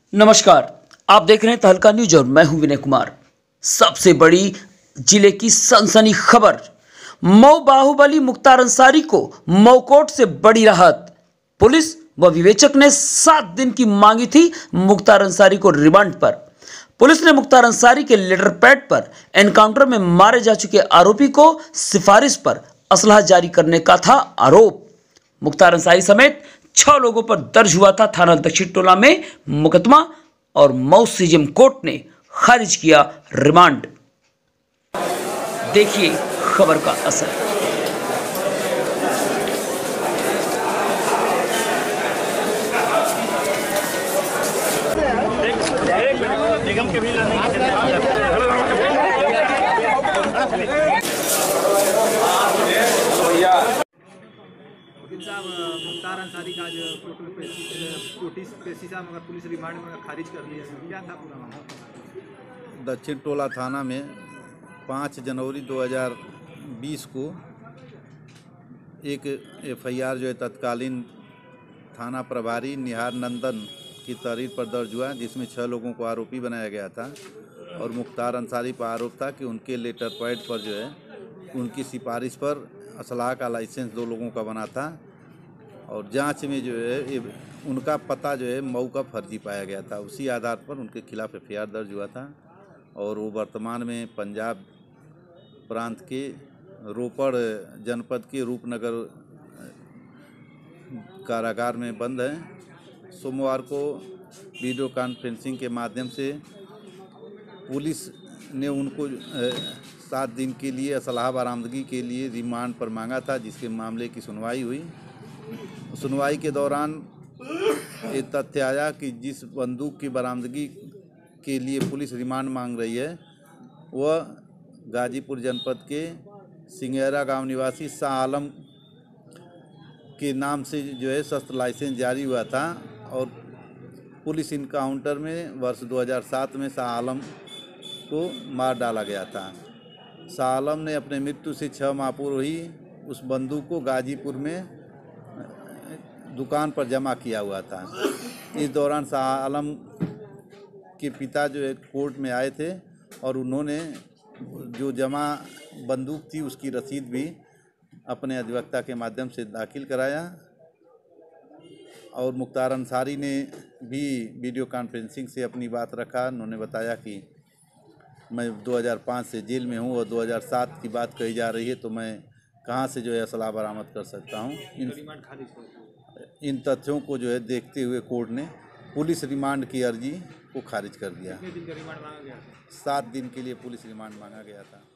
नमस्कार, आप देख रहे हैं तहलका न्यूज और मैं हूं विनय कुमार। सबसे बड़ी जिले की सनसनी खबर, मऊ बाहुबली मुख्तार अंसारी को मऊ कोर्ट से बड़ी राहत। पुलिस व विवेचक ने 7 दिन की मांगी थी मुख्तार अंसारी को रिमांड पर। पुलिस ने मुख्तार अंसारी के लेटर पैड पर एनकाउंटर में मारे जा चुके आरोपी को सिफारिश पर असलहा जारी करने का था आरोप। मुख्तार अंसारी समेत 6 लोगों पर दर्ज हुआ था थाना दक्षिण टोला में मुकदमा और मऊ सीजेएम कोर्ट ने खारिज किया रिमांड। देखिए खबर का असर। वकील साहब, मुख्तार अंसारी का जो नोटिस पेशी था मगर पुलिस रिमांड में खारिज कर दिया, क्या था पूरा मामला? दक्षिण टोला थाना में 5 जनवरी 2020 को एक एफआईआर जो है तत्कालीन थाना प्रभारी निहार नंदन की तहरीर पर दर्ज हुआ, जिसमें 6 लोगों को आरोपी बनाया गया था और मुख्तार अंसारी पर आरोप था कि उनके लेटर पैड पर जो है उनकी सिफारिश पर असलाह का लाइसेंस 2 लोगों का बना था और जांच में जो है उनका पता जो है मऊ का फर्जी पाया गया था। उसी आधार पर उनके खिलाफ एफआईआर दर्ज हुआ था और वो वर्तमान में पंजाब प्रांत के रोपड़ जनपद के रूपनगर कारागार में बंद है। सोमवार को वीडियो कॉन्फ्रेंसिंग के माध्यम से पुलिस ने उनको 7 दिन के लिए असलाह बरामदगी के लिए रिमांड पर मांगा था, जिसके मामले की सुनवाई हुई। सुनवाई के दौरान ये तथ्य आया कि जिस बंदूक की बरामदगी के लिए पुलिस रिमांड मांग रही है वह गाजीपुर जनपद के सिंगेरा गांव निवासी शाह आलम के नाम से जो है शस्त्र लाइसेंस जारी हुआ था और पुलिस इनकाउंटर में वर्ष 2007 में शाह आलम को मार डाला गया था। शाह आलम ने अपने मृत्यु से 6 माह पूर्व ही उस बंदूक को गाजीपुर में दुकान पर जमा किया हुआ था। इस दौरान शाह आलम के पिता जो है कोर्ट में आए थे और उन्होंने जो जमा बंदूक थी उसकी रसीद भी अपने अधिवक्ता के माध्यम से दाखिल कराया और मुख्तार अंसारी ने भी वीडियो कॉन्फ्रेंसिंग से अपनी बात रखा। उन्होंने बताया कि मैं 2005 से जेल में हूँ और 2007 की बात कही जा रही है, तो मैं कहाँ से जो है असलाह बरामद कर सकता हूँ। इन तथ्यों को जो है देखते हुए कोर्ट ने पुलिस रिमांड की अर्जी को खारिज कर दिया। 7 दिन के लिए पुलिस रिमांड मांगा गया था।